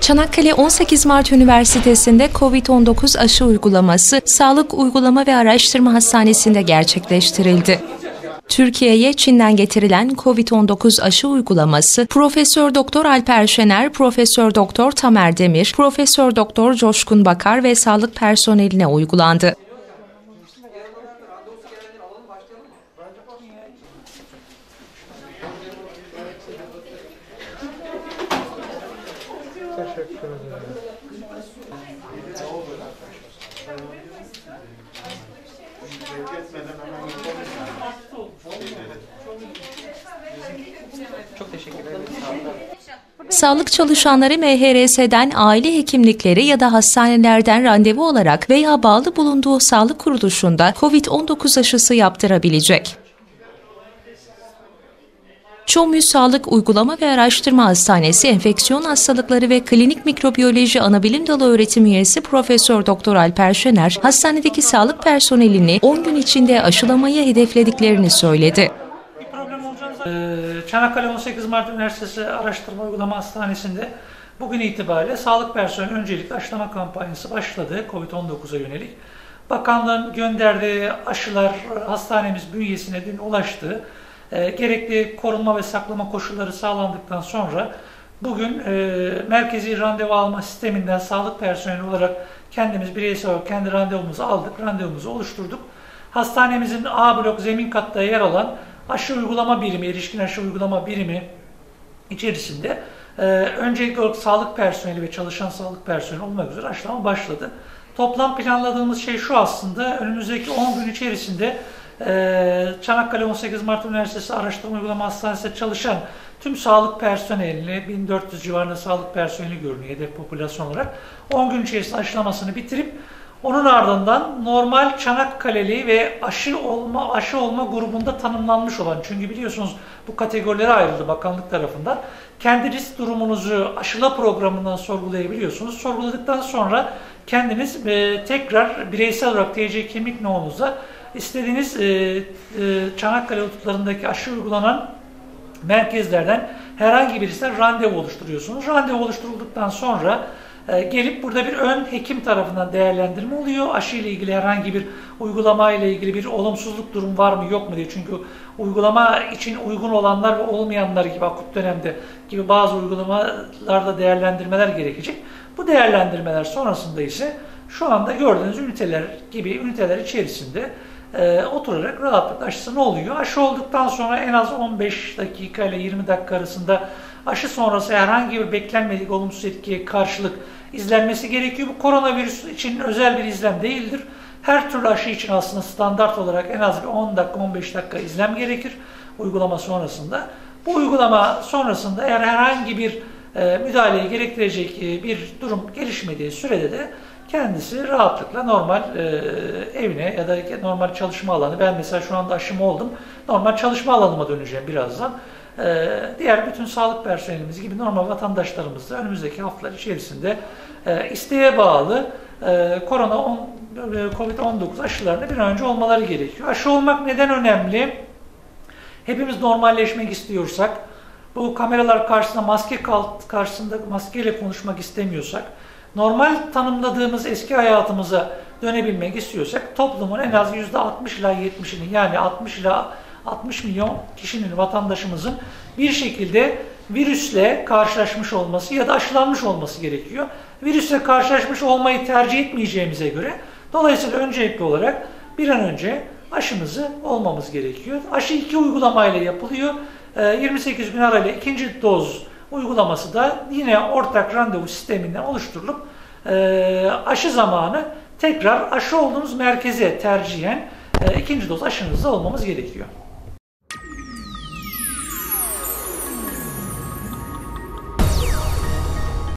Çanakkale 18 Mart Üniversitesi'nde COVID-19 aşı uygulaması Sağlık Uygulama ve Araştırma Hastanesi'nde gerçekleştirildi. Türkiye'ye Çin'den getirilen COVID-19 aşı uygulaması Profesör Doktor Alper Şener, Profesör Doktor Tamer Demir, Profesör Doktor Coşkun Bakar ve sağlık personeline uygulandı. Teşekkür ederim. Çok teşekkür ederim. Sağlık çalışanları MHRS'den, aile hekimlikleri ya da hastanelerden randevu olarak veya bağlı bulunduğu sağlık kuruluşunda COVID-19 aşısı yaptırabilecek. ÇOMÜ Sağlık Uygulama ve Araştırma Hastanesi Enfeksiyon Hastalıkları ve Klinik Mikrobiyoloji Anabilim Dalı öğretim üyesi Profesör Doktor Alper Şener, hastanedeki sağlık personelini 10 gün içinde aşılamayı hedeflediklerini söyledi. Çanakkale 18 Mart Üniversitesi Araştırma Uygulama Hastanesi'nde bugün itibariyle sağlık personeli öncelikle aşılama kampanyası başladı COVID-19'a yönelik. Bakanlığın gönderdiği aşılar hastanemiz bünyesine dün ulaştı. Gerekli korunma ve saklama koşulları sağlandıktan sonra bugün merkezi randevu alma sisteminden sağlık personeli olarak kendimiz bireysel olarak kendi randevumuzu aldık, randevumuzu oluşturduk. Hastanemizin A blok zemin katta yer alan aşı uygulama birimi, erişkin aşı uygulama birimi içerisinde öncelikli olarak sağlık personeli ve çalışan sağlık personeli olmak üzere aşılama başladı. Toplam planladığımız şey şu aslında, önümüzdeki 10 gün içerisinde Çanakkale 18 Mart Üniversitesi Araştırma Uygulama Hastanesi'nde çalışan tüm sağlık personelini, 1400 civarında sağlık personeli görünüyor hedef popülasyon olarak, 10 gün içerisinde aşılamasını bitirip onun ardından normal Çanakkale'li ve aşı olma grubunda tanımlanmış olan, çünkü biliyorsunuz bu kategorilere ayrıldı bakanlık tarafından. Kendi risk durumunuzu aşıla programından sorgulayabiliyorsunuz. Sorguladıktan sonra kendiniz tekrar bireysel olarak TC kimlik numaranıza istediğiniz Çanakkale hudutlarındaki aşı uygulanan merkezlerden herhangi birisine randevu oluşturuyorsunuz. Randevu oluşturulduktan sonra gelip burada bir ön hekim tarafından değerlendirme oluyor. Aşı ile ilgili herhangi bir uygulama ile ilgili bir olumsuzluk durum var mı yok mu diye. Çünkü uygulama için uygun olanlar ve olmayanlar gibi akut dönemde gibi bazı uygulamalarda değerlendirmeler gerekecek. Bu değerlendirmeler sonrasında ise şu anda gördüğünüz üniteler içerisinde oturarak rahatlıkla aşısı ne oluyor? Aşı olduktan sonra en az 15 dakika ile 20 dakika arasında aşı sonrası herhangi bir beklenmedik olumsuz etkiye karşılık izlenmesi gerekiyor. Bu koronavirüs için özel bir izlem değildir. Her türlü aşı için aslında standart olarak en az bir 10 dakika 15 dakika izlem gerekir uygulama sonrasında. Bu uygulama sonrasında eğer herhangi bir müdahaleyi gerektirecek bir durum gelişmediği sürede de kendisi rahatlıkla normal evine ya da normal çalışma alanı, ben mesela şu anda aşımı oldum, normal çalışma alanıma döneceğim birazdan. Diğer bütün sağlık personelimiz gibi normal vatandaşlarımız da önümüzdeki haftalar içerisinde isteğe bağlı COVID-19 aşılarında bir an önce olmaları gerekiyor. Aşı olmak neden önemli? Hepimiz normalleşmek istiyorsak, bu kameralar karşısında karşısında maskeyle konuşmak istemiyorsak, normal tanımladığımız eski hayatımıza dönebilmek istiyorsak toplumun en az %60 ila 70'inin, yani 60 milyon kişinin, vatandaşımızın bir şekilde virüsle karşılaşmış olması ya da aşılanmış olması gerekiyor. Virüsle karşılaşmış olmayı tercih etmeyeceğimize göre dolayısıyla öncelikli olarak bir an önce aşımızı olmamız gerekiyor. Aşı 2 uygulamayla yapılıyor. 28 gün arayla ikinci doz uygulaması da yine ortak randevu sisteminden oluşturulup aşı zamanı tekrar aşı olduğumuz merkeze tercihen ikinci doz aşınızda olmamız gerekiyor.